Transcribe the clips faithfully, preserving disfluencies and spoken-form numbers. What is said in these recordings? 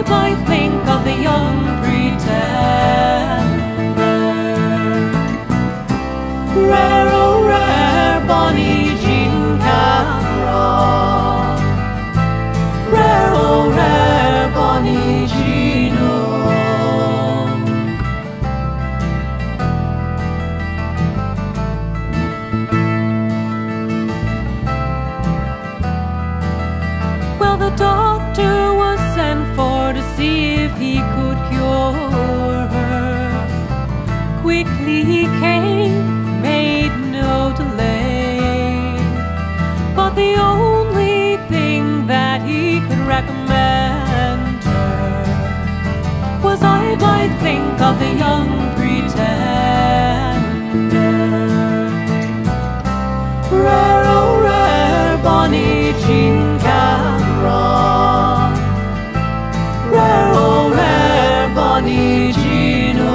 might think of the young pretender. Rare, oh rare, bonnie Jean Cameron. Rare, oh rare, bonnie Jean, oh. Well, the doctor was sent for to see if he could cure her. Quickly he came, made no delay, but the only thing that he could recommend her was, I might think of the young pretender. Rare, oh rare, bonnie Jean Cameron. Rare, oh rare, bonnie Jean, oh.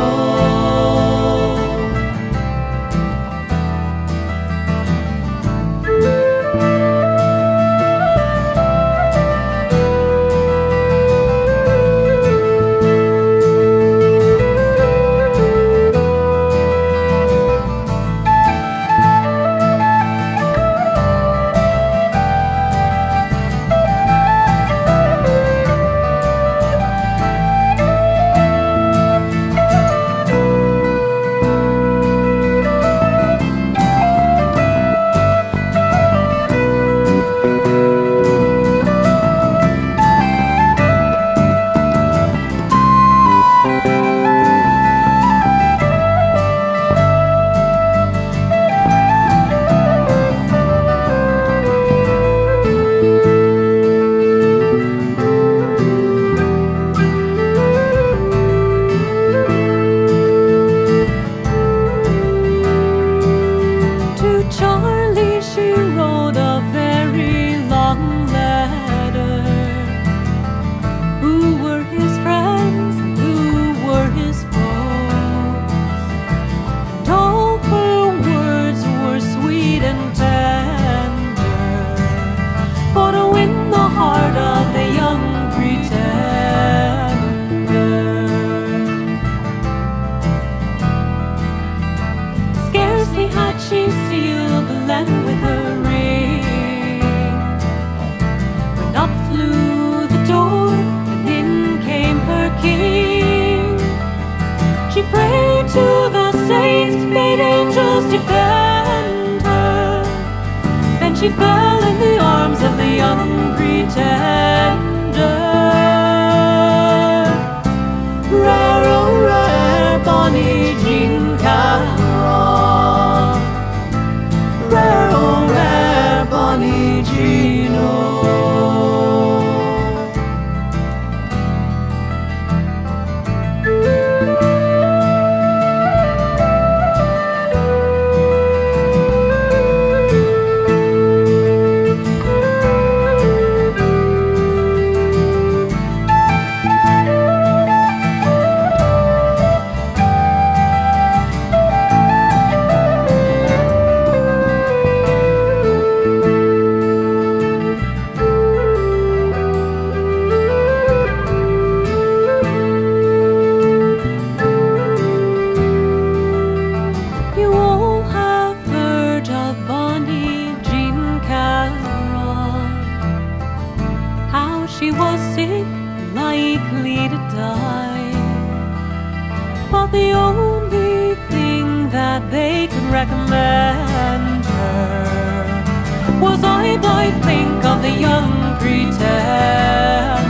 She sealed the letter with her ring, when up flew the door and in came her king. She prayed to the saints, bade angels defend her, then she fell in the arms of the young pretender. Rare, oh rare, bonnie Jean Cameron. Rare, oh rare, bonnie Jean, oh. She was sick, likely to die, but the only thing that they could recommend her was, I might think of the young pretender.